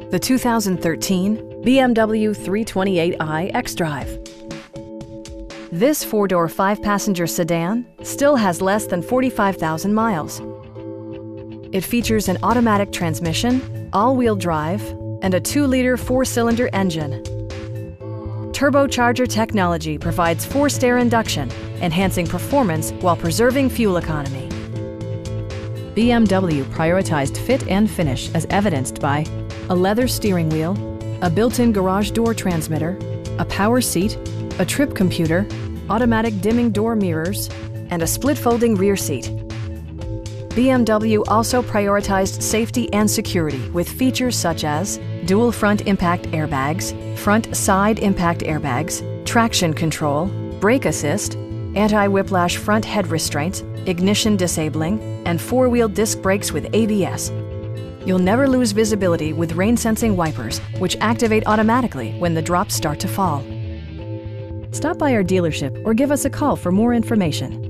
The 2013 BMW 328i xDrive. This four-door, five-passenger sedan still has less than 45,000 miles. It features an automatic transmission, all-wheel drive, and a 2-liter four-cylinder engine. Turbocharger technology provides forced-air induction, enhancing performance while preserving fuel economy. BMW prioritized fit and finish as evidenced by a leather steering wheel, a built-in garage door transmitter, a power seat, a trip computer, automatic dimming door mirrors, and a split-folding rear seat. BMW also prioritized safety and security with features such as dual front impact airbags, front side impact airbags, traction control, brake assist, anti-whiplash front head restraints, ignition disabling, and four-wheel disc brakes with ABS. You'll never lose visibility with rain-sensing wipers, which activate automatically when the drops start to fall. Stop by our dealership or give us a call for more information.